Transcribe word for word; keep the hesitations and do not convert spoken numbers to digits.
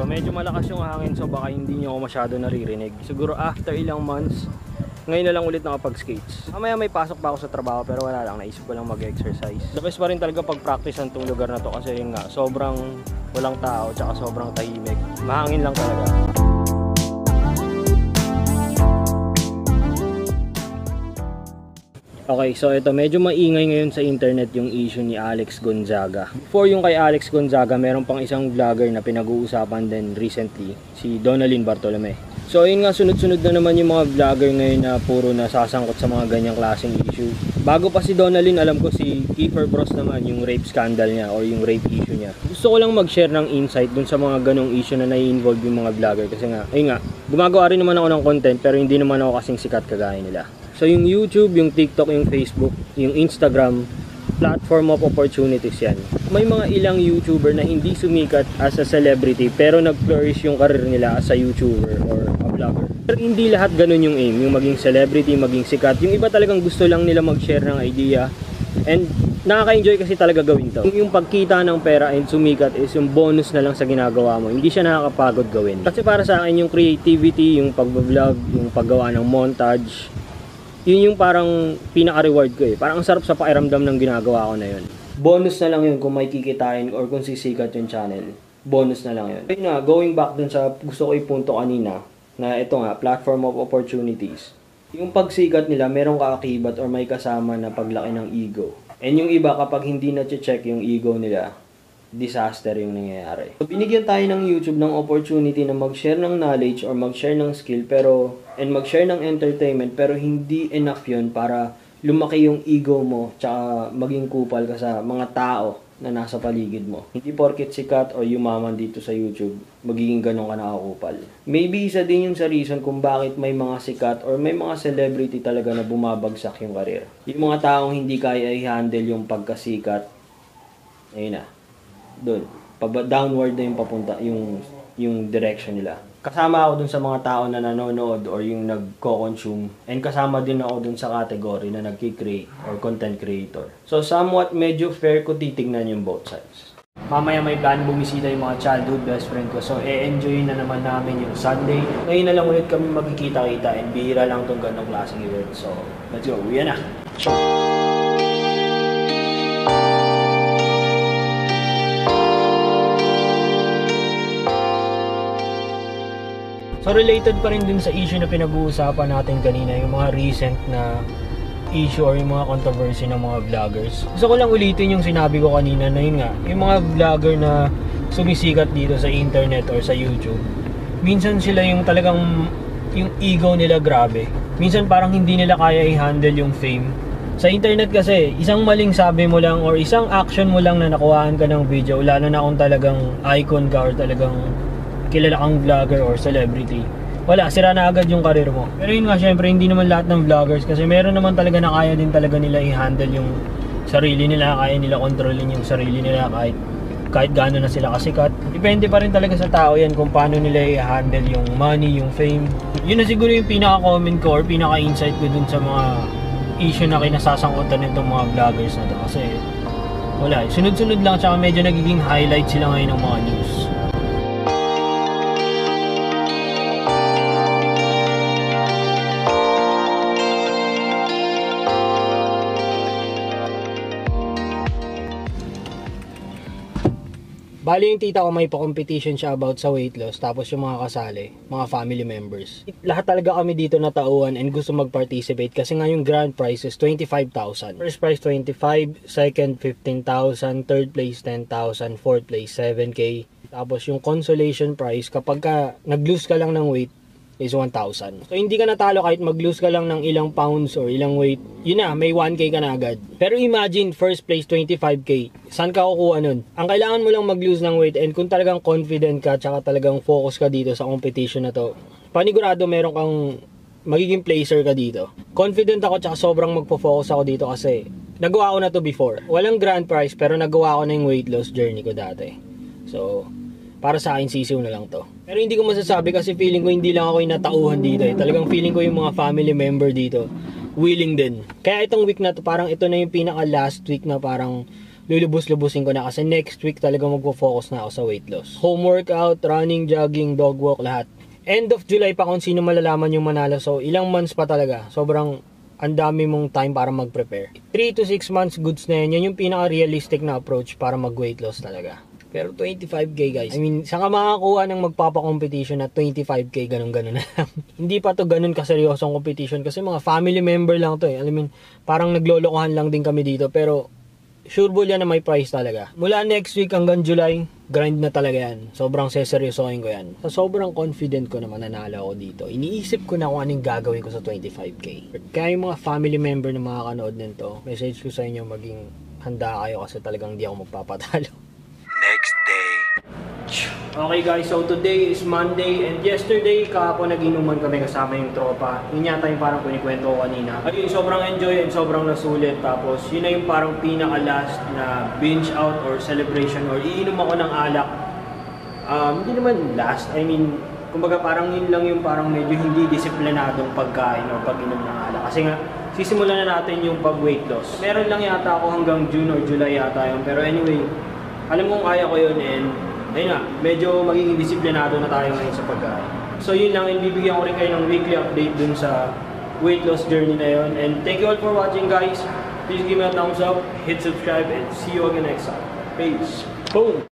medyo malakas yung hangin, so baka hindi nyo ako masyado naririnig. Siguro after ilang months, ngayon na lang ulit nakapag-skates. Mamaya may pasok pa ako sa trabaho pero wala lang, naisip ko lang mag-exercise. The best pa rin talaga pag-practice ng tong lugar na to kasi yun nga, sobrang walang tao tsaka sobrang tahimik. Mahangin lang talaga. Okay, so ito, medyo maingay ngayon sa internet yung issue ni Alex Gonzaga. Before yung kay Alex Gonzaga, meron pang isang vlogger na pinag-uusapan din recently, si Donalyn Bartolome. So ayun nga, sunod-sunod na naman yung mga vlogger ngayon na puro nasasangkot sa mga ganyang klaseng issue. Bago pa si Donalyn, alam ko si Kiefer Bros naman, yung rape scandal niya or yung rape issue niya. Gusto ko lang mag-share ng insight dun sa mga ganong issue na nai-involve yung mga vlogger. Kasi nga, ayun nga, gumagawa rin naman ako ng content pero hindi naman ako kasing sikat kagaya nila. So yung YouTube, yung TikTok, yung Facebook, yung Instagram, platform of opportunities yan. May mga ilang YouTuber na hindi sumikat as a celebrity pero nag-flourish yung career nila as a YouTuber or a vlogger. Pero hindi lahat ganun yung aim, yung maging celebrity, maging sikat. Yung iba talagang gusto lang nila mag-share ng idea and nakaka-enjoy kasi talaga gawin to. Yung pagkita ng pera and sumikat is yung bonus na lang sa ginagawa mo. Hindi siya nakakapagod gawin. Kasi para sa akin yung creativity, yung pag-vlog, yung paggawa ng montage, yun yung parang pinaka-reward ko eh. Parang ang sarap sa pakiramdam ng ginagawa ko na yun. Bonus na lang yun kung may kikitain or kung sisikat yung channel. Bonus na lang yun. Ayun nga, going back dun sa gusto ko ipunto kanina, na ito nga, platform of opportunities. Yung pagsikat nila, merong kaakibat or may kasama na paglaki ng ego. And yung iba, kapag hindi na-check yung ego nila, disaster yung nangyayari. So, binigyan tayo ng YouTube ng opportunity na mag-share ng knowledge or mag-share ng skill pero and mag-share ng entertainment pero hindi enough yun para lumaki yung ego mo tsaka maging kupal ka sa mga tao na nasa paligid mo. Hindi porket sikat o yumaman dito sa YouTube, magiging ganun ka nakakupal. Maybe isa din yung sa reason kung bakit may mga sikat or may mga celebrity talaga na bumabagsak yung career. Yung mga taong hindi kaya i-handle yung pagkasikat, ayun na. Doon, downward na yung papunta, yung, yung direction nila. Kasama ako dun sa mga tao na nanonood or yung nagko-consume. And kasama din ako dun sa category na nagki-create or content creator. So somewhat medyo fair ko titignan yung both sides. Mamaya may plan bumisita yung mga childhood best friend ko. So e-enjoy na naman namin yung Sunday. Ngayon na lang ulit kami magkikita-kita and bihira lang tong ganong klaseng event. So let's go, uwi na! So related pa rin dun sa issue na pinag-uusapan natin kanina, yung mga recent na issue or yung mga controversy ng mga vloggers. Gusto ko lang ulitin yung sinabi ko kanina na yun nga, yung mga vlogger na sumisikat dito sa internet or sa YouTube, minsan sila yung talagang yung ego nila grabe. Minsan parang hindi nila kaya i-handle yung fame. Sa internet kasi, isang maling sabi mo lang or isang action mo lang na nakuhaan ka ng video, lalo na kung talagang icon ka or talagang kilala kang vlogger or celebrity, wala, sira na agad yung karir mo. Pero yun nga, syempre hindi naman lahat ng vloggers kasi meron naman talaga na kaya din talaga nila i-handle yung sarili nila, kaya nila kontrolin yung sarili nila kahit kahit gaano na sila kasikat. Depende pa rin talaga sa tao yan kung paano nila i-handle yung money, yung fame. Yun na siguro yung pinaka-comment ko or pinaka-insight ko dun sa mga issue na kinasasangkutan nitong mga vloggers na to. Kasi wala, sunod-sunod lang, tsaka medyo nagiging highlight sila ngayon ng mga news. Bali yung tita ko may pa-competition siya about sa weight loss, tapos yung mga kasali, mga family members. Lahat talaga kami dito na tauhan and gusto mag-participate kasi nga yung grand prize is twenty-five thousand. First prize twenty-five, second fifteen thousand, third place ten thousand, fourth place seven K. Tapos yung consolation prize kapag ka nag-lose ka lang ng weight is one thousand. So hindi ka natalo kahit mag-lose ka lang ng ilang pounds or ilang weight. Yun na, may one K ka na agad. Pero imagine, first place twenty-five K. Saan ka kukuha nun? Ang kailangan mo lang mag-lose ng weight and kung talagang confident ka tsaka talagang focus ka dito sa competition na to, panigurado meron kang magiging placer ka dito. Confident ako tsaka sobrang magpo-focus ako dito kasi nagawa ko na to before. Walang grand prize pero nagawa ko na yung weight loss journey ko dati. So para sa akin sisiw na lang to. Pero hindi ko masasabi kasi feeling ko hindi lang ako yung natauhan dito eh. Talagang feeling ko yung mga family member dito willing din. Kaya itong week na to, parang ito na yung pinaka last week na parang lulubos-lubusin ko na kasi next week talaga magpo-focus na ako sa weight loss. Home workout, running, jogging, dog walk, lahat. End of July pa kung sino malalaman yung manalo. So, ilang months pa talaga. Sobrang ang dami mong time para mag-prepare. three to six months goods na yan. Yan yung pinaka-realistic na approach para mag-weight loss talaga. Pero twenty-five K guys. I mean, saan ka makakuha ng magpapa-competition na twenty-five K ganun-ganun na lang. Hindi pa to ganun kaseryosong competition kasi mga family member lang to eh. Alam mo, parang naglolokohan lang din kami dito. Pero sure ball yan na may price talaga. Mula next week hanggang July, grind na talaga yan. Sobrang seseryosohin ko yan. So, sobrang confident ko na mananalo ako dito. Iniisip ko na kung anong gagawin ko sa twenty-five K. Kaya yung mga family member na makakanood nito, message ko sa inyo maging handa kayo kasi talagang di ako magpapatalo. Next day. Okay guys, so today is Monday and yesterday kahapon nag-inuman kami kasama yung tropa. Yun yata yung parang kunikwento ko kanina. Ayun, sobrang enjoy and sobrang nasulit. Tapos yun na yung parang pinaka-last na binge out or celebration or iinom ako ng alak. Um, hindi naman last, I mean, kumbaga parang yun lang yung parang medyo hindi disiplinadong pagkain o pag-inom ng alak. Kasi nga, sisimulan na natin yung pag-weight loss. Meron lang yata ako hanggang June or July yata yun. Pero anyway, alam kong kaya ko yun and ayun nga, medyo magiging disiplinado na tayo ngayon sa pagkain. So yun lang, and bibigyan ko rin kayo ng weekly update dun sa weight loss journey na yun. And thank you all for watching guys. Please give me a thumbs up, hit subscribe, and see you again next time. Peace. Boom!